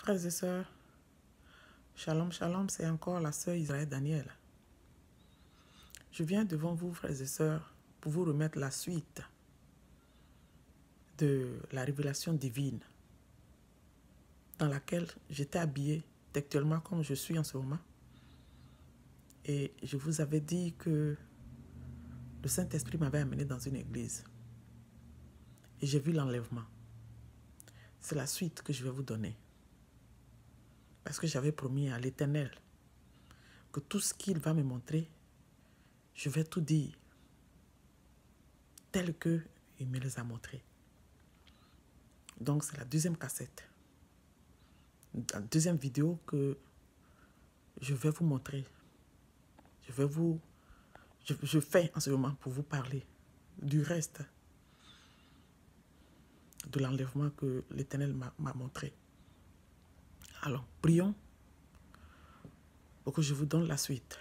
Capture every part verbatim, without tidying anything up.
Frères et sœurs, shalom, shalom, c'est encore la sœur Israël Daniel. Je viens devant vous, frères et sœurs, pour vous remettre la suite de la révélation divine dans laquelle j'étais habillée textuellement comme je suis en ce moment. Et je vous avais dit que le Saint-Esprit m'avait amené dans une église. Et j'ai vu l'enlèvement. C'est la suite que je vais vous donner. Parce que j'avais promis à l'Éternel que tout ce qu'il va me montrer, je vais tout dire tel qu'il me les a montrés. Donc c'est la deuxième cassette. La deuxième vidéo que je vais vous montrer. Je vais vous... Je, je fais en ce moment pour vous parler du reste de l'enlèvement que l'Éternel m'a montré. Alors, prions pour que je vous donne la suite.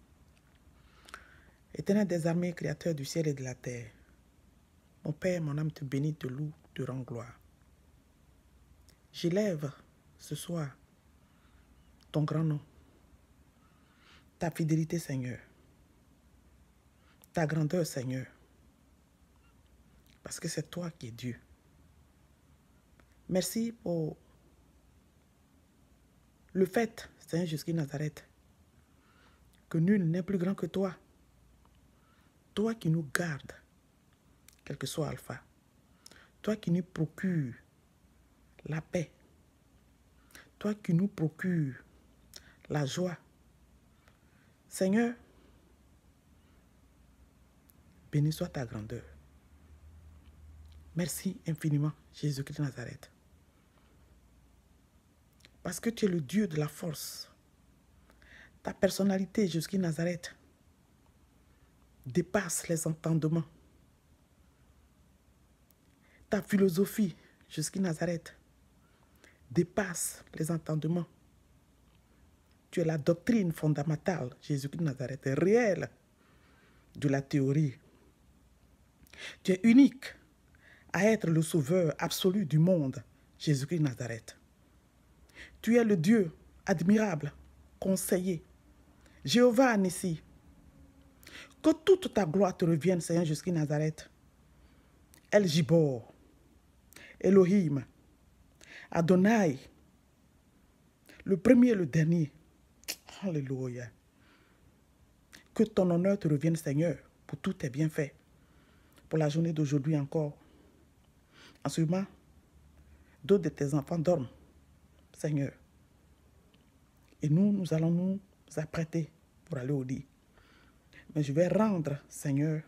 Éternel des armées, créateur du ciel et de la terre, mon Père, mon âme te bénit, te loue, te rend gloire. J'élève ce soir ton grand nom, ta fidélité, Seigneur, ta grandeur, Seigneur, parce que c'est toi qui es Dieu. Merci pour le fait, Seigneur Jésus Nazareth, que nul n'est plus grand que toi. Toi qui nous gardes, quel que soit Alpha. Toi qui nous procures la paix. Toi qui nous procures la joie. Seigneur, béni soit ta grandeur. Merci infiniment, Jésus-Christ de Nazareth. Parce que tu es le Dieu de la force. Ta personnalité, Jésus-Christ de Nazareth, dépasse les entendements. Ta philosophie, Jésus-Christ de Nazareth, dépasse les entendements. Tu es la doctrine fondamentale, Jésus-Christ de Nazareth, réelle de la théorie. Tu es unique à être le sauveur absolu du monde, Jésus-Christ de Nazareth. Tu es le Dieu admirable, conseiller, Jéhovah Nissi. Que toute ta gloire te revienne, Seigneur Jésus-Christ de Nazareth. El Gibor, Elohim, Adonai, le premier et le dernier. Alléluia. Que ton honneur te revienne, Seigneur, pour tous tes bienfaits. Pour la journée d'aujourd'hui encore. En ce moment, d'autres de tes enfants dorment, Seigneur. Et nous, nous allons nous apprêter pour aller au lit. Mais je vais rendre, Seigneur,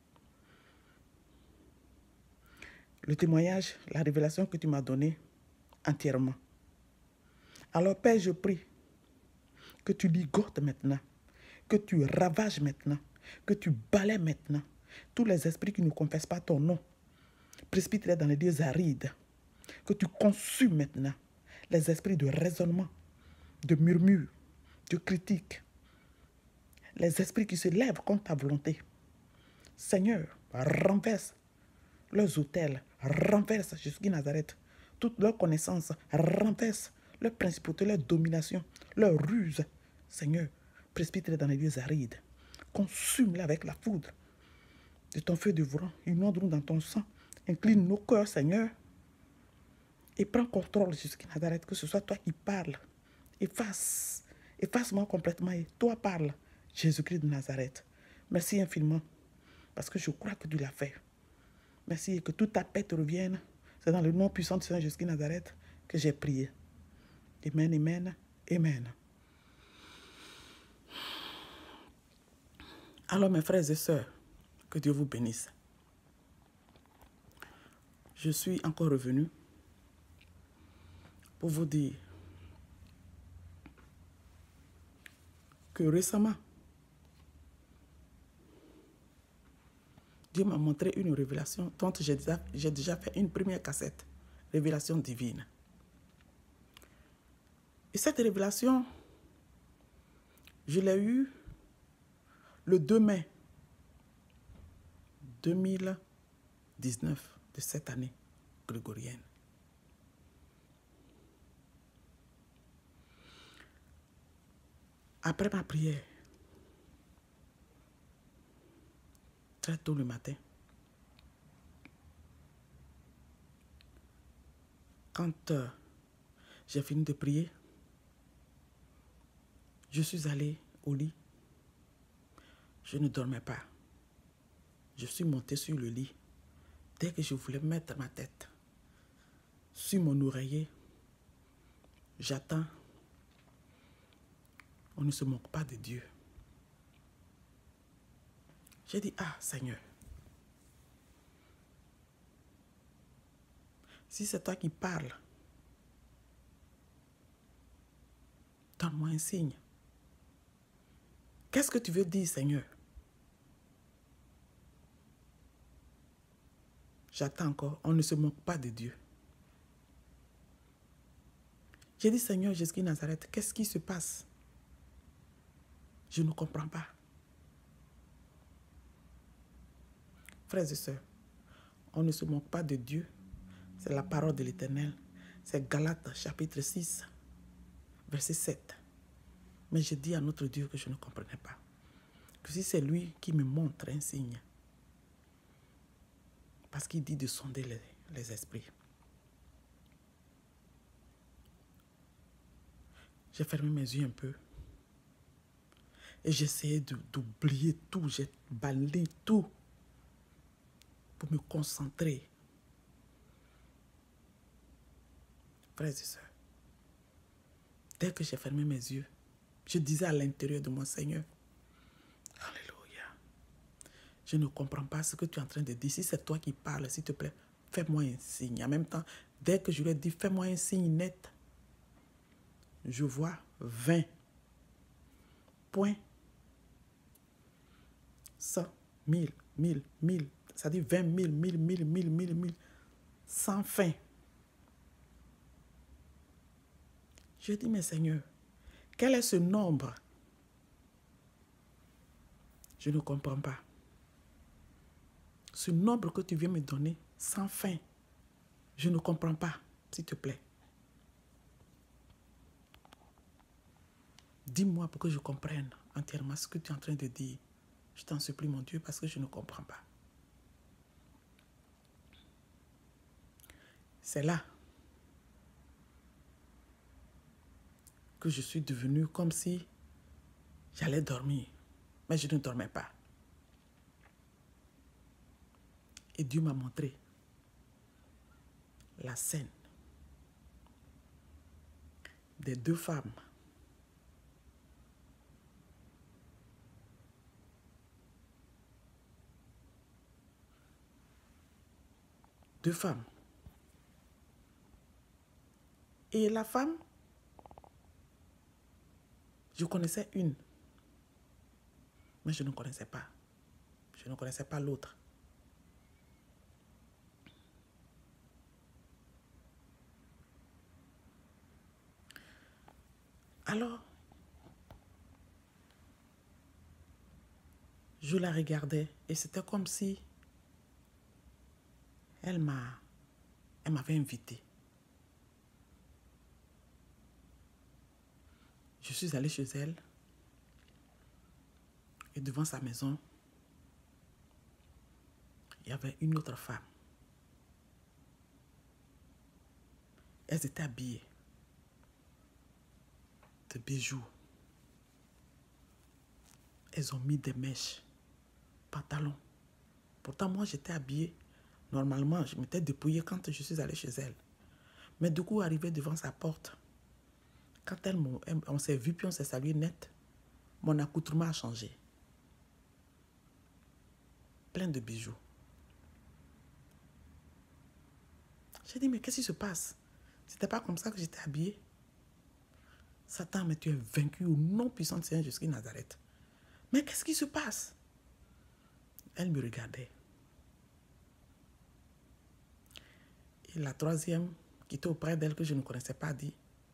le témoignage, la révélation que tu m'as donnée entièrement. Alors, Père, je prie que tu ligotes maintenant, que tu ravages maintenant, que tu balaies maintenant tous les esprits qui ne confessent pas ton nom, précipités dans les lieux arides, que tu consumes maintenant les esprits de raisonnement, de murmure, de critique, les esprits qui se lèvent contre ta volonté. Seigneur, renverse leurs autels, renverse Jésus de Nazareth, toute leur connaissance, renverse leurs principautés, leur domination, leur ruse. Seigneur, précipite-les dans les lieux arides, consume-les avec la foudre de ton feu dévorant, inonde-nous dans ton sang, incline nos cœurs, Seigneur, et prends contrôle, Jésus de Nazareth, que ce soit toi qui parles. Efface, efface-moi complètement et toi parle, Jésus-Christ de Nazareth. Merci infiniment, parce que je crois que tu l'as fait. Merci et que toute ta paix te revienne. C'est dans le nom puissant de Saint Jésus de Nazareth que j'ai prié. Amen, amen, amen. Alors mes frères et sœurs, que Dieu vous bénisse. Je suis encore revenu pour vous dire que récemment, Dieu m'a montré une révélation dont j'ai déjà, j'ai déjà fait une première cassette, révélation divine. Et cette révélation, je l'ai eue le deux mai deux mille dix-neuf de cette année grégorienne. Après ma prière, très tôt le matin, quand euh, j'ai fini de prier, je suis allée au lit. Je ne dormais pas. Je suis montée sur le lit. Dès que je voulais mettre ma tête sur mon oreiller, j'attends. On ne se moque pas de Dieu. J'ai dit, ah Seigneur, si c'est toi qui parles, donne-moi un signe. Qu'est-ce que tu veux dire, Seigneur? J'attends encore. On ne se moque pas de Dieu. J'ai dit, Seigneur Jésus de Nazareth, qu'est-ce qui se passe? Je ne comprends pas. Frères et sœurs, on ne se moque pas de Dieu. C'est la parole de l'Éternel. C'est Galates chapitre six, verset sept. Mais je dis à notre Dieu que je ne comprenais pas. Que si c'est lui qui me montre un signe, parce qu'il dit de sonder les, les esprits. J'ai fermé mes yeux un peu. Et j'essayais d'oublier tout. J'ai balayé tout pour me concentrer. Frères et sœurs, dès que j'ai fermé mes yeux, je disais à l'intérieur de moi, Seigneur, alléluia, je ne comprends pas ce que tu es en train de dire. Si c'est toi qui parles, s'il te plaît, fais-moi un signe. En même temps, dès que je lui ai dit, fais-moi un signe net, je vois vingt points, cent, mille, mille, mille, ça dit vingt mille, mille, mille, mille, mille, mille, sans fin. Je dis, mais Seigneur, quel est ce nombre? Je ne comprends pas. Ce nombre que tu viens me donner, sans fin, je ne comprends pas, s'il te plaît. Dis-moi pour que je comprenne entièrement ce que tu es en train de dire. Je t'en supplie, mon Dieu, parce que je ne comprends pas. C'est là que je suis devenue comme si j'allais dormir. Mais je ne dormais pas. Et Dieu m'a montré la scène des deux femmes deux femmes. Et la femme, je connaissais une, mais je ne connaissais pas. Je ne connaissais pas l'autre. Alors, je la regardais et c'était comme si elle m'a, elle m'avait invitée. Je suis allée chez elle et devant sa maison, il y avait une autre femme. Elles étaient habillées de bijoux. Elles ont mis des mèches, pantalons. Pourtant, moi, j'étais habillée. Normalement, je m'étais dépouillée quand je suis allée chez elle. Mais du coup, arrivée devant sa porte, quand elle, on s'est vu puis on s'est salué net, mon accoutrement a changé. Plein de bijoux. J'ai dit, mais qu'est-ce qui se passe? C'était pas comme ça que j'étais habillée. Satan, mais tu es vaincu au nom puissant de Seigneur Jésus de Nazareth. Mais qu'est-ce qui se passe? Elle me regardait. Et la troisième, qui était auprès d'elle, que je ne connaissais pas, dit,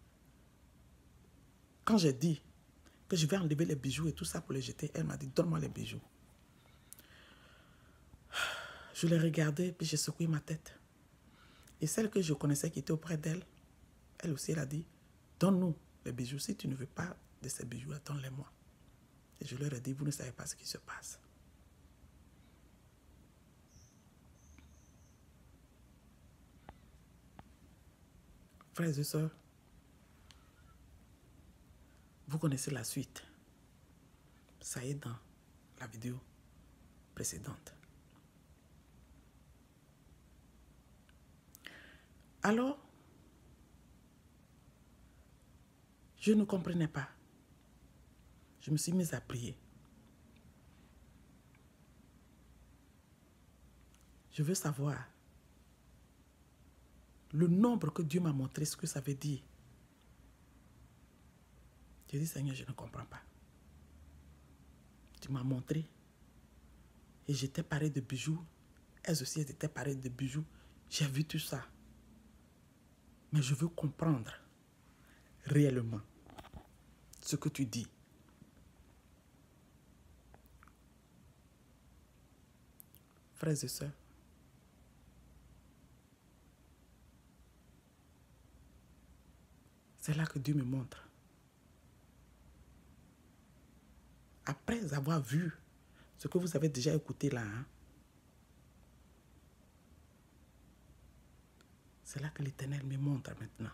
quand j'ai dit que je vais enlever les bijoux et tout ça pour les jeter, elle m'a dit, donne-moi les bijoux. Je l'ai regardée, puis j'ai secoué ma tête. Et celle que je connaissais qui était auprès d'elle, elle aussi, elle a dit, donne-nous les bijoux. Si tu ne veux pas de ces bijoux, attends-les-moi. Et je leur ai dit, vous ne savez pas ce qui se passe. Frères et sœurs, vous connaissez la suite. Ça est dans la vidéo précédente. Alors, je ne comprenais pas. Je me suis mise à prier. Je veux savoir le nombre que Dieu m'a montré, ce que ça veut dire. J'ai dit, Seigneur, je ne comprends pas. Tu m'as montré. Et j'étais parée de bijoux. Elles aussi, elles étaient parées de bijoux. J'ai vu tout ça. Mais je veux comprendre réellement ce que tu dis. Frères et sœurs, c'est là que Dieu me montre. Après avoir vu ce que vous avez déjà écouté là, hein, c'est là que l'Éternel me montre maintenant.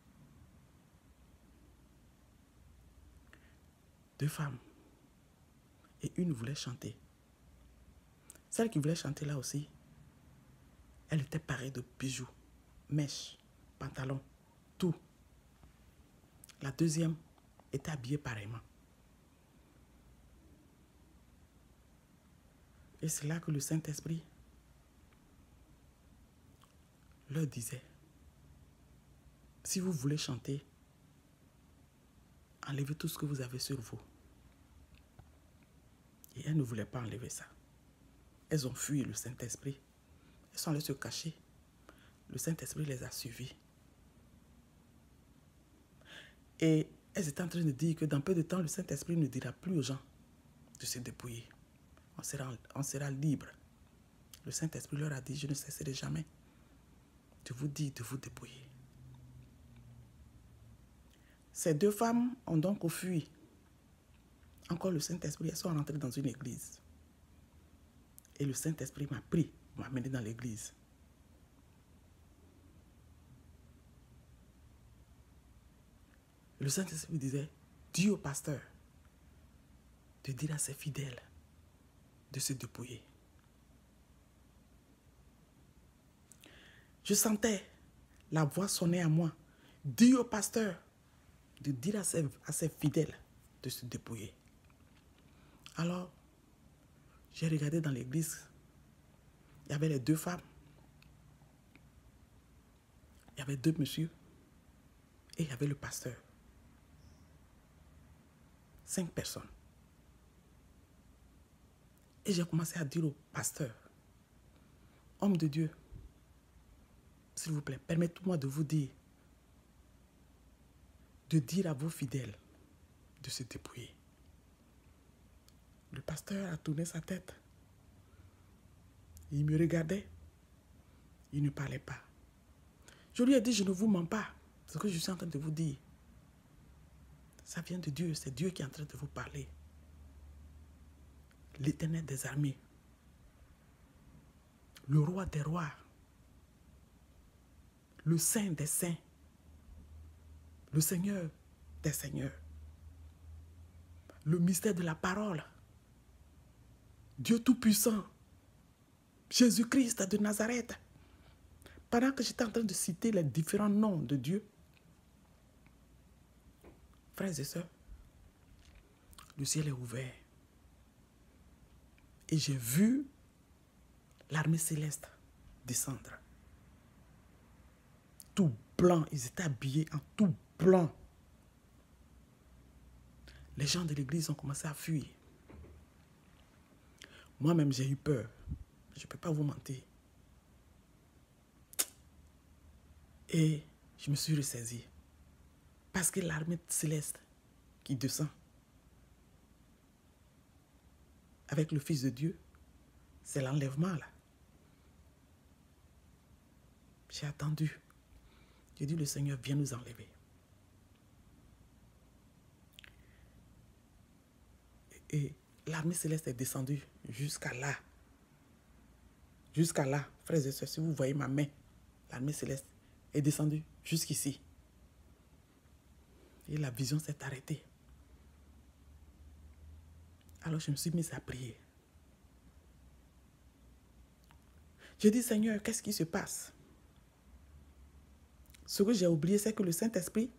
Deux femmes. Et une voulait chanter. Celle qui voulait chanter là aussi, elle était parée de bijoux, mèches, pantalons, tout. La deuxième était habillée pareillement. Et c'est là que le Saint-Esprit leur disait, si vous voulez chanter, enlevez tout ce que vous avez sur vous. Et elles ne voulaient pas enlever ça. Elles ont fui le Saint-Esprit. Elles sont allées se cacher. Le Saint-Esprit les a suivies. Et elles étaient en train de dire que dans peu de temps, le Saint-Esprit ne dira plus aux gens de se dépouiller. On sera, on sera libre. Le Saint-Esprit leur a dit, je ne cesserai jamais de vous dire de vous dépouiller. Ces deux femmes ont donc fui. Encore le Saint-Esprit, elles sont rentrées dans une église. Et le Saint-Esprit m'a pris, m'a amené dans l'église. Le Saint-Esprit disait, dis au pasteur de dire à ses fidèles de se dépouiller. Je sentais la voix sonner à moi. Dis au pasteur de dire à ses, à ses fidèles de se dépouiller. Alors, j'ai regardé dans l'église. Il y avait les deux femmes. Il y avait deux messieurs. Et il y avait le pasteur. Cinq personnes. Et j'ai commencé à dire au pasteur, homme de Dieu, s'il vous plaît, permettez-moi de vous dire, de dire à vos fidèles de se dépouiller. Le pasteur a tourné sa tête. Il me regardait. Il ne parlait pas. Je lui ai dit, je ne vous mens pas. Ce que je suis en train de vous dire, ça vient de Dieu. C'est Dieu qui est en train de vous parler. L'Éternel des armées. Le roi des rois. Le Saint des saints. Le Seigneur des seigneurs. Le mystère de la parole. Dieu Tout-Puissant. Jésus-Christ de Nazareth. Pendant que j'étais en train de citer les différents noms de Dieu, frères et sœurs, le ciel est ouvert. Et j'ai vu l'armée céleste descendre. Tout blanc, ils étaient habillés en tout blanc. Les gens de l'église ont commencé à fuir. Moi-même, j'ai eu peur. Je ne peux pas vous mentir. Et je me suis ressaisie. Parce que l'armée céleste qui descend avec le Fils de Dieu, c'est l'enlèvement là. J'ai attendu. J'ai dit, le Seigneur vient nous enlever. Et l'armée céleste est descendue jusqu'à là. Jusqu'à là, frères et sœurs, si vous voyez ma main, l'armée céleste est descendue jusqu'ici. Et la vision s'est arrêtée. Alors je me suis mise à prier. Je dis, Seigneur, qu'est-ce qui se passe? Ce que j'ai oublié, c'est que le Saint-Esprit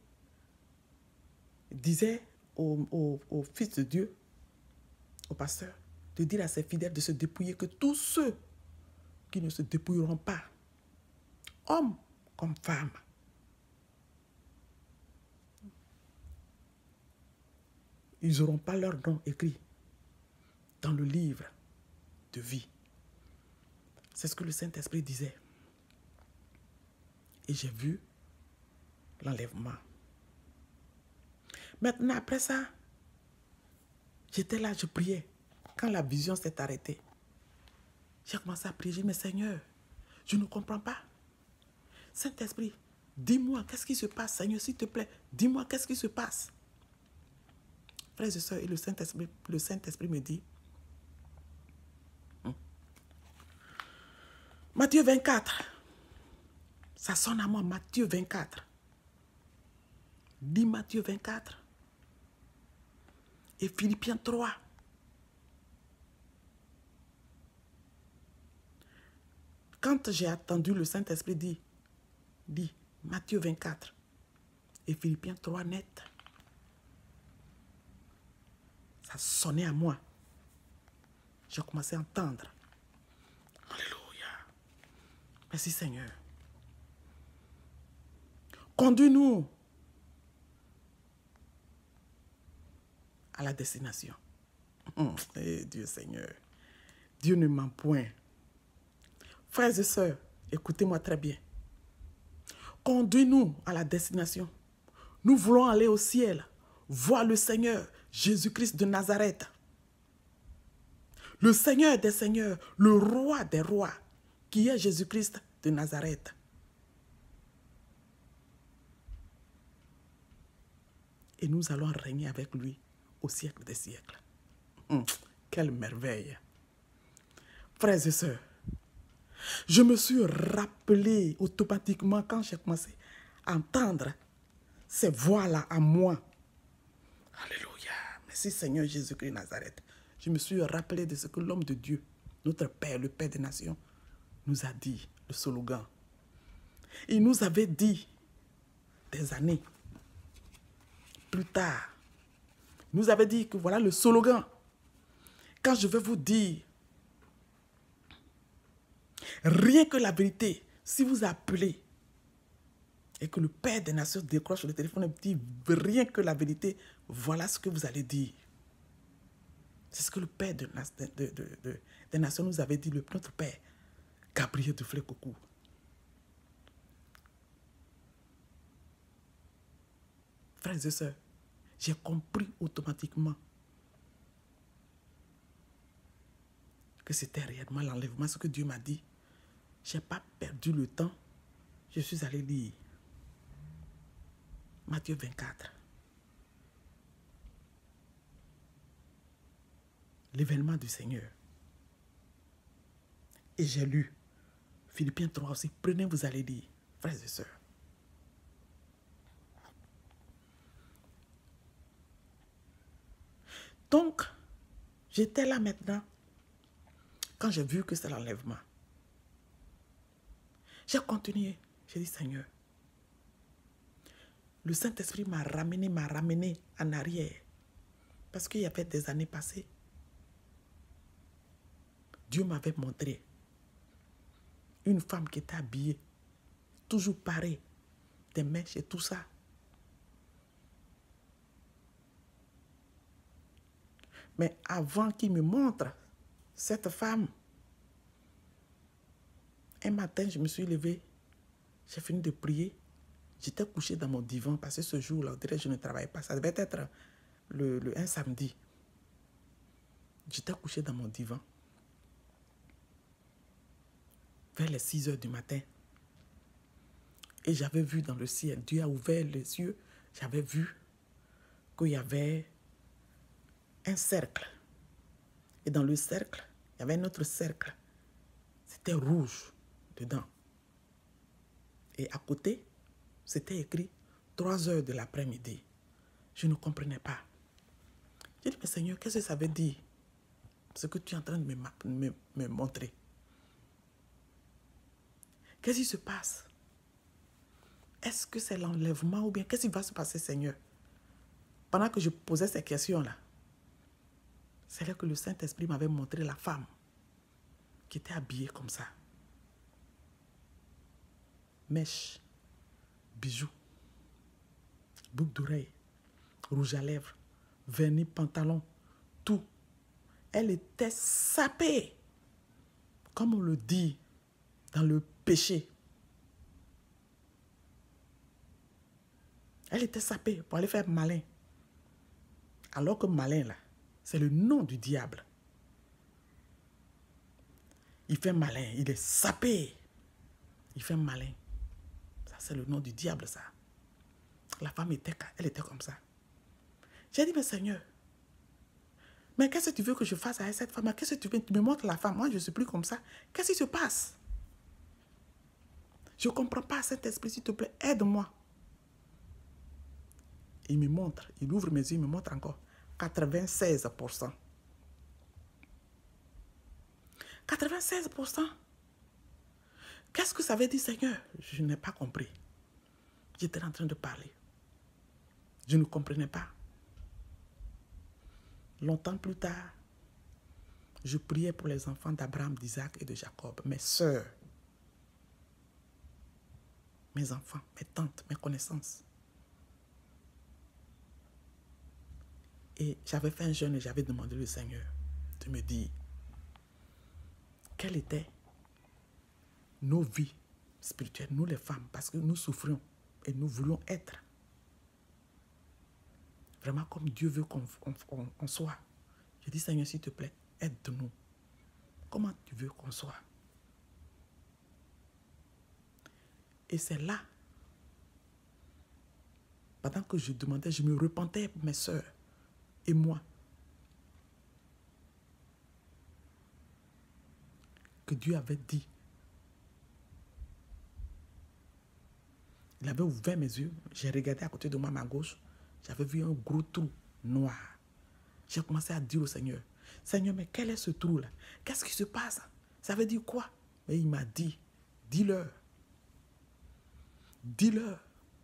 disait au, au, au Fils de Dieu, au pasteur, de dire à ses fidèles de se dépouiller, que tous ceux qui ne se dépouilleront pas, hommes comme femmes, ils n'auront pas leur nom écrit dans le livre de vie. C'est ce que le Saint-Esprit disait. Et j'ai vu l'enlèvement. Maintenant, après ça, j'étais là, je priais. Quand la vision s'est arrêtée, j'ai commencé à prier. J'ai dit, mais Seigneur, je ne comprends pas. Saint-Esprit, dis-moi, qu'est-ce qui se passe? Seigneur, s'il te plaît, dis-moi, qu'est-ce qui se passe? Frères et sœurs, et le Saint-Esprit, le Saint-Esprit me dit, hum, Matthieu vingt-quatre, ça sonne à moi, Matthieu vingt-quatre. Dis Matthieu vingt-quatre. Et Philippiens trois. Quand j'ai attendu, le Saint-Esprit dit, dit Matthieu vingt-quatre et Philippiens trois net. Ça sonnait à moi. J'ai commencé à entendre. Alléluia. Merci Seigneur. Conduis-nous à la destination. Hum, eh, Dieu Seigneur. Dieu ne ment point. Frères et sœurs, écoutez-moi très bien. Conduis-nous à la destination. Nous voulons aller au ciel, voir le Seigneur Jésus-Christ de Nazareth. Le Seigneur des Seigneurs, le Roi des Rois, qui est Jésus-Christ de Nazareth. Et nous allons régner avec lui au siècle des siècles. Hum, quelle merveille! Frères et sœurs, je me suis rappelé automatiquement quand j'ai commencé à entendre ces voix-là à moi. Alléluia. Merci Seigneur Jésus-Christ de Nazareth. Je me suis rappelé de ce que l'homme de Dieu, notre Père, le Père des nations, nous a dit, le slogan. Il nous avait dit des années plus tard, il nous avait dit que voilà le slogan. Quand je vais vous dire, rien que la vérité, si vous appelez et que le Père des nations décroche le téléphone et dit rien que la vérité, voilà ce que vous allez dire. C'est ce que le Père de, de, de, de, des nations nous avait dit, le, notre Père, Gabriel Duflé-Coco. Frères et sœurs, j'ai compris automatiquement que c'était réellement l'enlèvement, ce que Dieu m'a dit. Je n'ai pas perdu le temps. Je suis allé lire Matthieu vingt-quatre. L'événement du Seigneur. Et j'ai lu Philippiens trois aussi. Prenez, vous allez lire, frères et sœurs. Donc, j'étais là maintenant quand j'ai vu que c'est l'enlèvement. J'ai continué. J'ai dit, Seigneur, le Saint-Esprit m'a ramené, m'a ramené en arrière. Parce qu'il y avait des années passées. Dieu m'avait montré une femme qui était habillée, toujours pareille, des mèches et tout ça. Mais avant qu'il me montre cette femme, un matin, je me suis levée, j'ai fini de prier. J'étais couché dans mon divan parce que ce jour-là, je ne travaillais pas. Ça devait être le, le, un samedi. J'étais couché dans mon divan. Vers les six heures du matin. Et j'avais vu dans le ciel, Dieu a ouvert les yeux, j'avais vu qu'il y avait un cercle Et dans le cercle, il y avait un autre cercle. C'était rouge dedans. Et à côté, c'était écrit trois heures de l'après-midi. Je ne comprenais pas. J'ai dit, mais Seigneur, qu'est-ce que ça veut dire? Ce que tu es en train de me, me, me montrer. Qu'est-ce qui se passe? Est-ce que c'est l'enlèvement ou bien qu'est-ce qui va se passer, Seigneur? Pendant que je posais ces questions-là, c'est là que le Saint-Esprit m'avait montré la femme qui était habillée comme ça. Mèche, bijoux, boucle d'oreille, rouge à lèvres, vernis, pantalon, tout. Elle était sapée, comme on le dit, dans le péché. Elle était sapée pour aller faire malin. Alors que malin, là, c'est le nom du diable. Il fait malin, il est sapé. Il fait malin. Ça, c'est le nom du diable, ça. La femme était, elle était comme ça. J'ai dit, mais Seigneur, mais qu'est-ce que tu veux que je fasse avec cette femme? Qu'est-ce que tu veux? Tu me montres la femme. Moi, je ne suis plus comme ça. Qu'est-ce qui se passe? Je ne comprends pas cet esprit, s'il te plaît. Aide-moi. Il me montre, il ouvre mes yeux, il me montre encore quatre-vingt-seize pour cent. quatre-vingt-seize pour cent. Qu'est-ce que ça veut dire, Seigneur? Je n'ai pas compris. J'étais en train de parler. Je ne comprenais pas. Longtemps plus tard, je priais pour les enfants d'Abraham, d'Isaac et de Jacob, mes sœurs, mes enfants, mes tantes, mes connaissances. Et j'avais fait un jeûne et j'avais demandé au Seigneur de me dire quelles étaient nos vies spirituelles, nous les femmes, parce que nous souffrions et nous voulions être vraiment comme Dieu veut qu'on on, on, on soit. Je dis, Seigneur, s'il te plaît, aide-nous. Comment tu veux qu'on soit? Et c'est là, pendant que je demandais, je me repentais pour mes sœurs et moi, que Dieu avait dit. Il avait ouvert mes yeux, j'ai regardé à côté de moi, à ma gauche, j'avais vu un gros trou noir. J'ai commencé à dire au Seigneur, Seigneur, mais quel est ce trou-là? Qu'est-ce qui se passe? Ça veut dire quoi? Et il m'a dit, dis-leur, dis-leur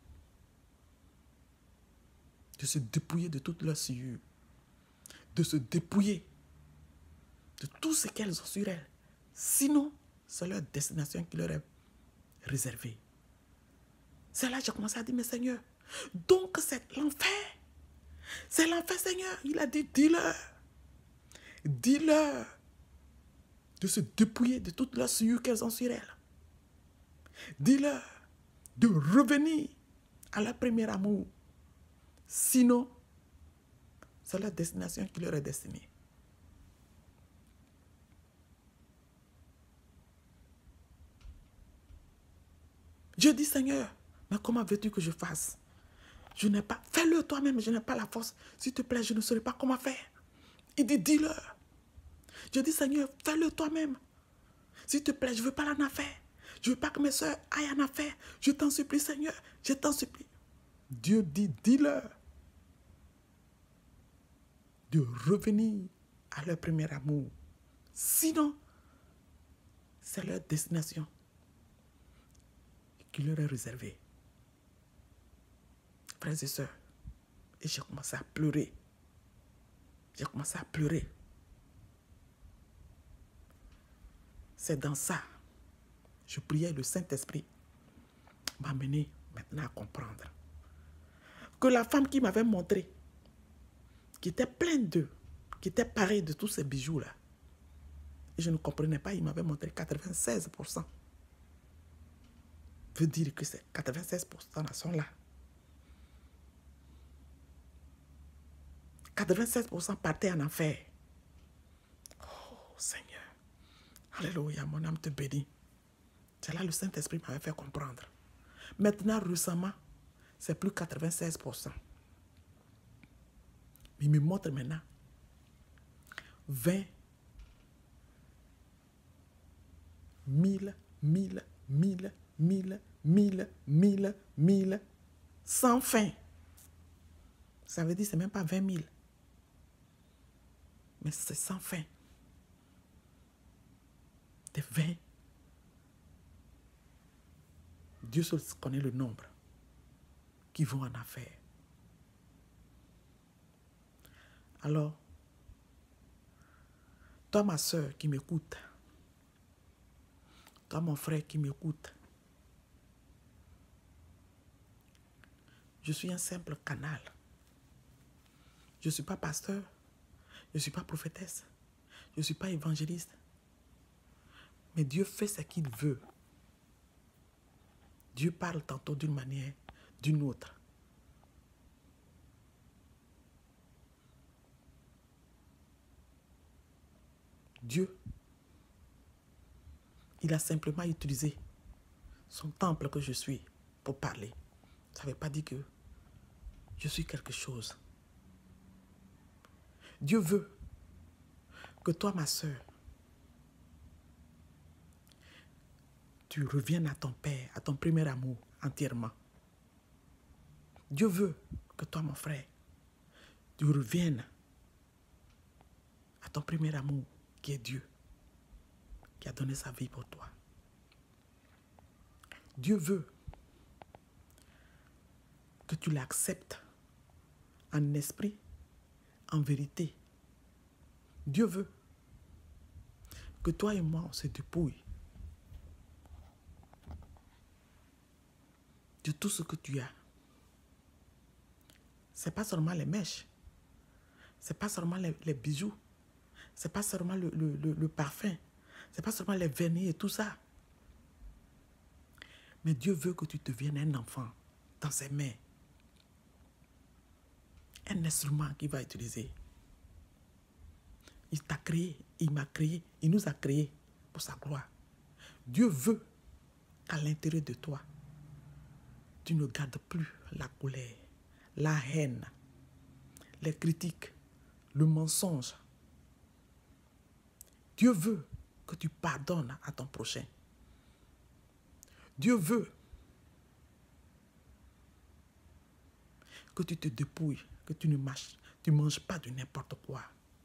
de se dépouiller de toute leur souillure, de se dépouiller de tout ce qu'elles ont sur elles. Sinon, c'est leur destination qui leur est réservée. C'est là que j'ai commencé à dire, mais Seigneur, donc c'est l'enfer. C'est l'enfer, Seigneur. Il a dit, dis-leur. Dis-leur de se dépouiller de toute la souillure qu'elles ont sur elles. Dis-leur de revenir à leur premier amour. Sinon, c'est leur destination qui leur est destinée. Je dis, Seigneur, mais comment veux-tu que je fasse? Je n'ai pas... Fais-le toi-même, je n'ai pas la force. S'il te plaît, je ne saurais pas comment faire. Il dit, dis-leur. Je dis, Seigneur, fais-le toi-même. S'il te plaît, je ne veux pas l'en affaire. Je ne veux pas que mes soeurs aillent en affaire. Je t'en supplie, Seigneur, je t'en supplie. Dieu dit, dis-leur de revenir à leur premier amour. Sinon, c'est leur destination qui leur est réservée. Frères et sœurs, et j'ai commencé à pleurer. J'ai commencé à pleurer. C'est dans ça, je priais, le Saint-Esprit m'a amené maintenant à comprendre que la femme qui m'avait montré, qui était pleine d'eux, qui était parée de tous ces bijoux-là, et je ne comprenais pas, il m'avait montré quatre-vingt-seize pour cent. Veut dire que ces quatre-vingt-seize pour cent là sont là. quatre-vingt-seize pour cent partaient en enfer. Oh Seigneur. Alléluia, mon âme te bénit. C'est là le Saint-Esprit m'avait fait comprendre. Maintenant, récemment, c'est plus quatre-vingt-seize pour cent. Mais il me montre maintenant vingt mille, mille, mille, mille, mille, mille, mille, sans fin. Ça veut dire que ce n'est même pas vingt mille. Mais c'est sans fin. Des vingt. Dieu seul connaît le nombre qui vont en affaires. Alors, toi, ma soeur qui m'écoute, toi, mon frère qui m'écoute, je suis un simple canal. Je ne suis pas pasteur, je ne suis pas prophétesse, je ne suis pas évangéliste. Mais Dieu fait ce qu'il veut. Dieu parle tantôt d'une manière, d'une autre. Dieu, il a simplement utilisé son temple que je suis pour parler. Ça ne veut pas dire que je suis quelque chose. Dieu veut que toi, ma soeur, tu reviennes à ton Père, à ton premier amour entièrement. Dieu veut que toi, mon frère, tu reviennes à ton premier amour qui est Dieu, qui a donné sa vie pour toi. Dieu veut que tu l'acceptes en esprit, en vérité. Dieu veut que toi et moi, on se dépouille de tout ce que tu as. Ce n'est pas seulement les mèches, ce n'est pas seulement les, les bijoux, ce n'est pas seulement le, le, le, le parfum, ce n'est pas seulement les vernis et tout ça. Mais Dieu veut que tu deviennes un enfant dans ses mains. Un instrument qu'il va utiliser. Il t'a créé, il m'a créé, il nous a créés pour sa gloire. Dieu veut qu'à l'intérieur de toi, tu ne gardes plus la colère, la haine, les critiques, le mensonge. Dieu veut que tu pardonnes à ton prochain. Dieu veut que tu te dépouilles, que tu ne manges, tu manges pas de n'importe quoi.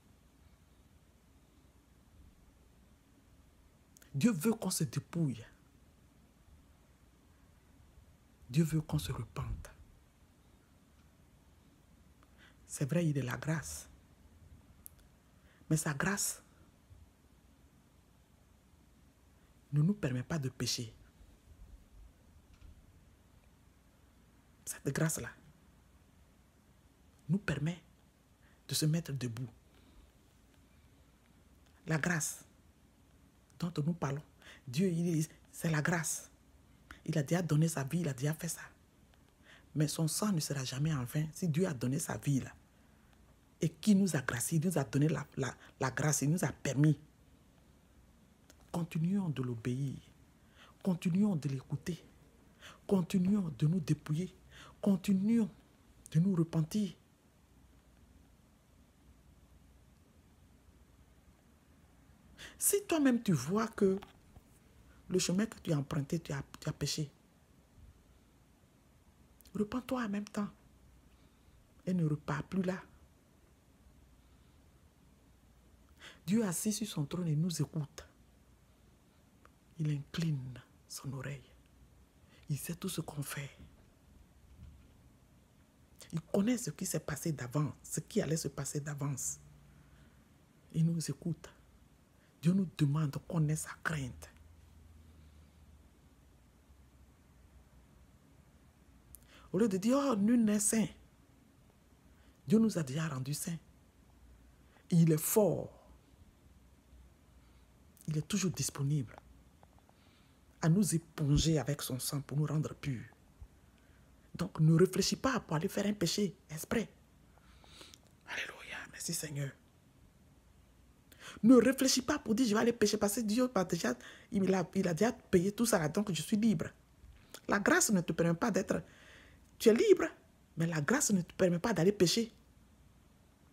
Dieu veut qu'on se dépouille. Dieu veut qu'on se repente. C'est vrai, il est la grâce. Mais sa grâce ne nous permet pas de pécher. Cette grâce-là nous permet de se mettre debout. La grâce dont nous parlons, Dieu, c'est la grâce. Il a déjà donné sa vie, il a déjà fait ça. Mais son sang ne sera jamais en vain. Si Dieu a donné sa vie là, et qui nous a gracié, il nous a donné la, la, la grâce, il nous a permis. Continuons de l'obéir. Continuons de l'écouter. Continuons de nous dépouiller. Continuons de nous repentir. Si toi-même tu vois que le chemin que tu as emprunté, tu as, tu as péché, repens-toi en même temps et ne repars plus là. Dieu assis sur son trône et nous écoute. Il incline son oreille. Il sait tout ce qu'on fait. Il connaît ce qui s'est passé d'avance, ce qui allait se passer d'avance. Il nous écoute. Dieu nous demande qu'on ait sa crainte. Au lieu de dire, oh, nul n'est saint. Dieu nous a déjà rendus saints. Il est fort. Il est toujours disponible à nous éponger avec son sang pour nous rendre purs. Donc, ne réfléchis pas pour aller faire un péché exprès. Alléluia, merci Seigneur. Ne réfléchis pas pour dire je vais aller pécher parce que Dieu a déjà, il a, il a déjà payé tout ça, donc je suis libre. La grâce ne te permet pas d'être... Tu es libre, mais la grâce ne te permet pas d'aller pécher.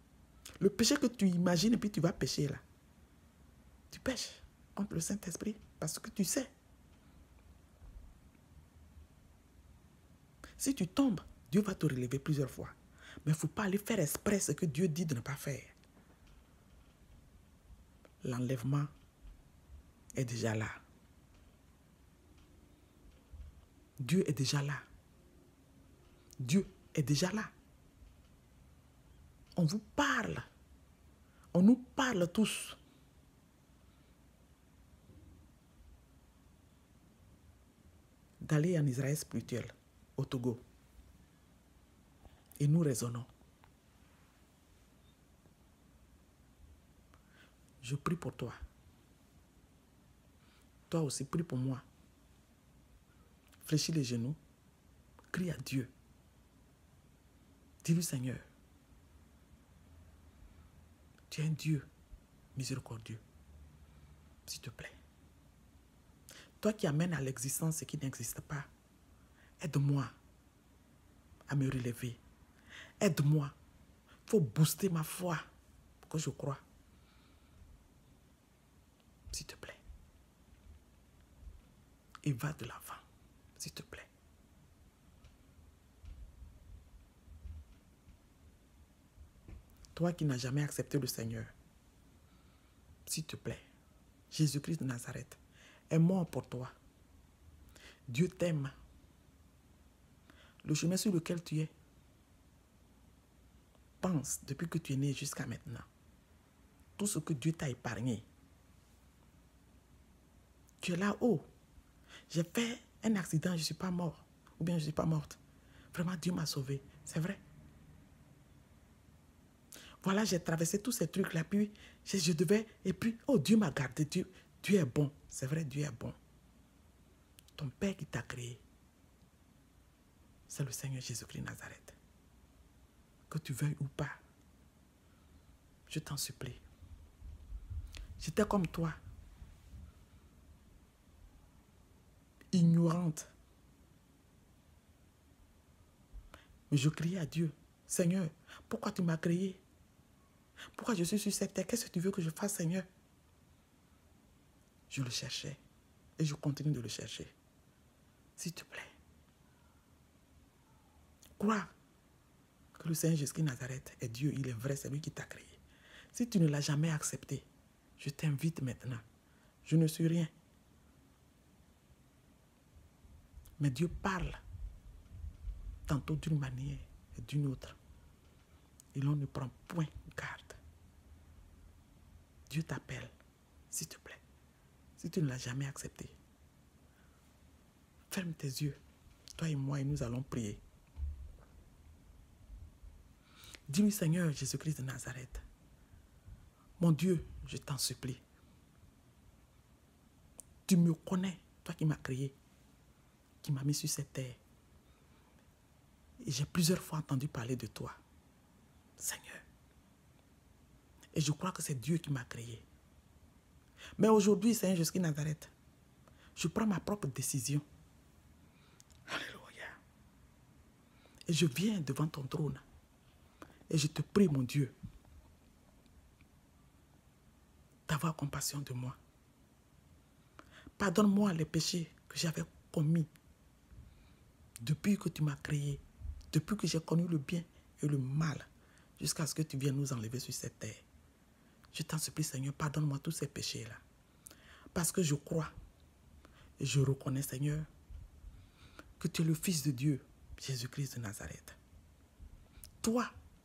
Le péché que tu imagines et puis tu vas pécher là. Tu pêches contre le Saint-Esprit. Parce que tu sais, si tu tombes, Dieu va te relever plusieurs fois. Mais il ne faut pas aller faire exprès ce que Dieu dit de ne pas faire. L'enlèvement est déjà là. Dieu est déjà là. Dieu est déjà là. On vous parle. On nous parle tous. D'aller en Israël spirituel, au Togo. Et nous raisonnons. Je prie pour toi. Toi aussi, prie pour moi. Fléchis les genoux. Crie à Dieu. Dis-lui, Seigneur, tu es un Dieu miséricordieux. S'il te plaît. Toi qui amènes à l'existence ce qui n'existe pas, aide-moi à me relever. Aide-moi. Il faut booster ma foi pour que je croie. S'il te plaît. Et va de l'avant. S'il te plaît. Toi qui n'as jamais accepté le Seigneur, s'il te plaît, Jésus-Christ de Nazareth est mort pour toi. Dieu t'aime. Le chemin sur lequel tu es, pense depuis que tu es né jusqu'à maintenant. Tout ce que Dieu t'a épargné. Tu es là-haut. J'ai fait un accident, je ne suis pas mort. Ou bien je ne suis pas morte. Vraiment, Dieu m'a sauvé. C'est vrai. Voilà, j'ai traversé tous ces trucs-là. Puis, je, je devais... Et puis, oh, Dieu m'a gardé. Dieu, Dieu est bon. C'est vrai, Dieu est bon. Ton Père qui t'a créé, c'est le Seigneur Jésus-Christ de Nazareth. Que tu veuilles ou pas, je t'en supplie. J'étais comme toi. Ignorante. Mais je criais à Dieu. Seigneur, pourquoi tu m'as créé? Pourquoi je suis sur cette terre? Qu'est-ce que tu veux que je fasse, Seigneur? Je le cherchais. Et je continue de le chercher. S'il te plaît. Crois que le Seigneur Jésus-Christ de Nazareth est Dieu. Il est vrai, c'est lui qui t'a créé. Si tu ne l'as jamais accepté, je t'invite maintenant. Je ne suis rien. Mais Dieu parle. Tantôt d'une manière et d'une autre. Et l'on ne prend point garde. Dieu t'appelle, s'il te plaît. Si tu ne l'as jamais accepté, ferme tes yeux, toi et moi, et nous allons prier. Dis-lui, Seigneur Jésus-Christ de Nazareth, mon Dieu, je t'en supplie. Tu me connais, toi qui m'as créé, qui m'as mis sur cette terre. Et j'ai plusieurs fois entendu parler de toi, Seigneur. Et je crois que c'est Dieu qui m'a créé. Mais aujourd'hui, Seigneur Jésus-Christ de Nazareth, je prends ma propre décision. Alléluia. Et je viens devant ton trône. Et je te prie, mon Dieu, d'avoir compassion de moi. Pardonne-moi les péchés que j'avais commis depuis que tu m'as créé, depuis que j'ai connu le bien et le mal, jusqu'à ce que tu viennes nous enlever sur cette terre. Je t'en supplie, Seigneur, pardonne-moi tous ces péchés-là. Parce que je crois et je reconnais, Seigneur, que tu es le Fils de Dieu, Jésus-Christ de Nazareth. Toi,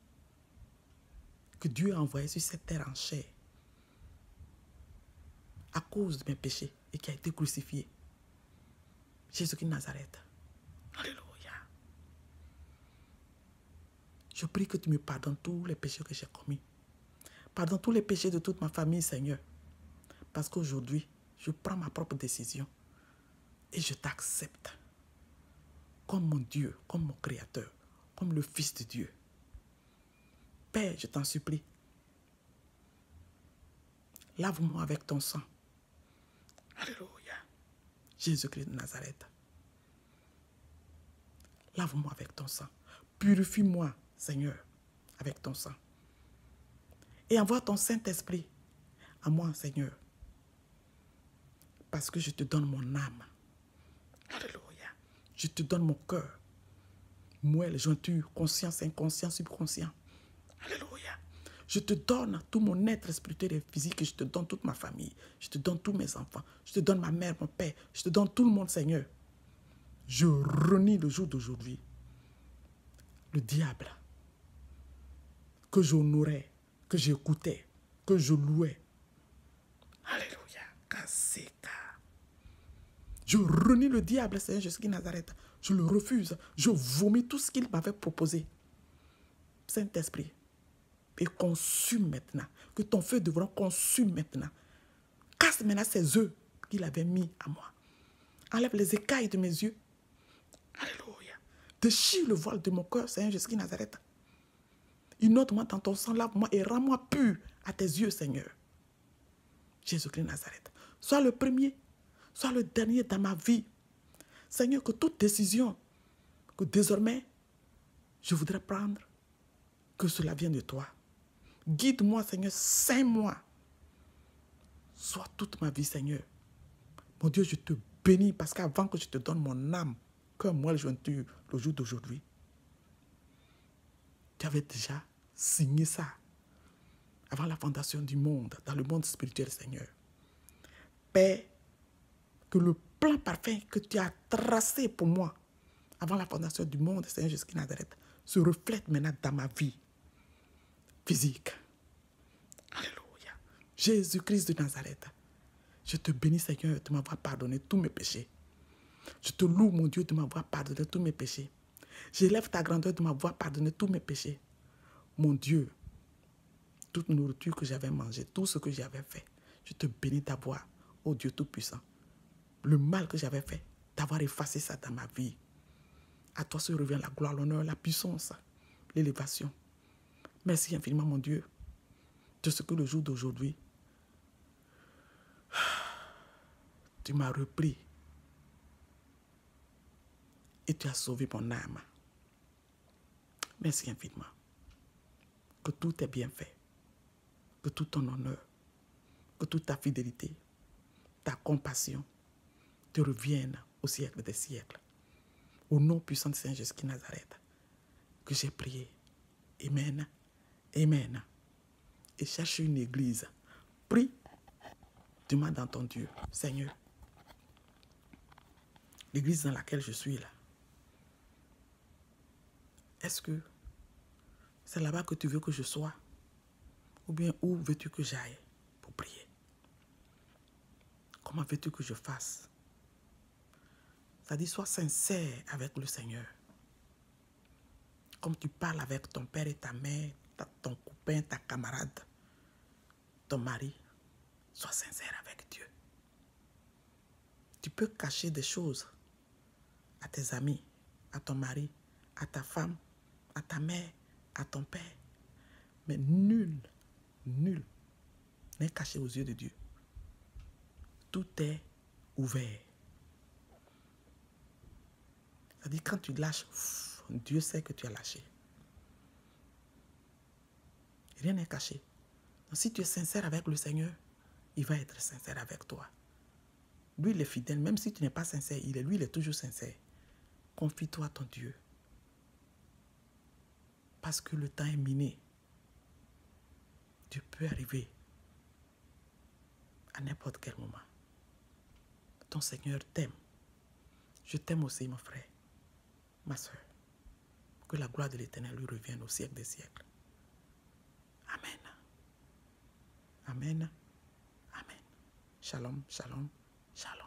que Dieu a envoyé sur cette terre en chair, à cause de mes péchés, et qui a été crucifié. Jésus-Christ de Nazareth. Alléluia. Je prie que tu me pardonnes tous les péchés que j'ai commis. Pardonne tous les péchés de toute ma famille, Seigneur. Parce qu'aujourd'hui, je prends ma propre décision et je t'accepte comme mon Dieu, comme mon Créateur, comme le Fils de Dieu. Père, je t'en supplie, lave-moi avec ton sang. Alléluia. Jésus-Christ de Nazareth. Lave-moi avec ton sang. Purifie-moi, Seigneur, avec ton sang. Et envoie ton Saint-Esprit à moi, Seigneur. Parce que je te donne mon âme. Alléluia. Je te donne mon cœur. Moelle, jointure, conscience, inconscient, subconscient. Alléluia. Je te donne tout mon être spirituel et physique. Je te donne toute ma famille. Je te donne tous mes enfants. Je te donne ma mère, mon père. Je te donne tout le monde, Seigneur. Je renie le jour d'aujourd'hui le diable que j'honorais, que j'écoutais, que je louais. Alléluia. Kaseka. Je renie le diable, Seigneur Jésus de Nazareth. Je le refuse. Je vomis tout ce qu'il m'avait proposé. Saint-Esprit, et consume maintenant. Que ton feu devra consume maintenant. Casse maintenant ces œufs qu'il avait mis à moi. Enlève les écailles de mes yeux. Alléluia. Déchire le voile de mon cœur, Seigneur Jésus de Nazareth. Inonde-moi dans ton sang, lave-moi et rends-moi pur à tes yeux, Seigneur. Jésus-Christ de Nazareth. Sois le premier, sois le dernier dans ma vie. Seigneur, que toute décision que désormais je voudrais prendre, que cela vienne de toi. Guide-moi, Seigneur, sains-moi. Sois toute ma vie, Seigneur. Mon Dieu, je te bénis parce qu'avant que je te donne mon âme, comme moi, le jointure, le jour d'aujourd'hui, tu avais déjà signé ça avant la fondation du monde, dans le monde spirituel, Seigneur. Père, que le plan parfait que tu as tracé pour moi avant la fondation du monde, Seigneur Jésus de Nazareth, se reflète maintenant dans ma vie physique. Alléluia. Jésus-Christ de Nazareth, je te bénis, Seigneur, de m'avoir pardonné tous mes péchés. Je te loue, mon Dieu, de m'avoir pardonné tous mes péchés. J'élève ta grandeur de m'avoir pardonné tous mes péchés. Mon Dieu, toute nourriture que j'avais mangée, tout ce que j'avais fait, je te bénis d'avoir, ô Dieu Tout-Puissant, le mal que j'avais fait, d'avoir effacé ça dans ma vie. À toi se revient la gloire, l'honneur, la puissance, l'élévation. Merci infiniment, mon Dieu, de ce que le jour d'aujourd'hui, tu m'as repris et tu as sauvé mon âme. Merci infiniment. Que tout est bien fait. Que tout ton honneur, que toute ta fidélité, ta compassion te reviennent au siècle des siècles. Au nom puissant de Saint Jésus de Nazareth, que j'ai prié. Amen. Amen. Et cherche une église. Prie. Demande dans ton Dieu. Seigneur, l'église dans laquelle je suis là, est-ce que c'est là-bas que tu veux que je sois? Ou bien où veux-tu que j'aille pour prier? Comment veux-tu que je fasse? Ça dit, sois sincère avec le Seigneur. Comme tu parles avec ton père et ta mère, ta, ton copain, ta camarade, ton mari, sois sincère avec Dieu. Tu peux cacher des choses à tes amis, à ton mari, à ta femme, à ta mère, à ton père. Mais nul, nul n'est caché aux yeux de Dieu. Tout est ouvert. C'est-à-dire, quand tu lâches, Dieu sait que tu as lâché. Rien n'est caché. Donc, si tu es sincère avec le Seigneur, il va être sincère avec toi. Lui, il est fidèle. Même si tu n'es pas sincère, il est, lui, il est toujours sincère. Confie-toi à ton Dieu. Parce que le temps est miné. Tu peux arriver à n'importe quel moment. Ton Seigneur t'aime. Je t'aime aussi, mon frère, ma soeur. Que la gloire de l'Éternel lui revienne au siècle des siècles. Amen. Amen. Amen. Shalom, shalom, shalom.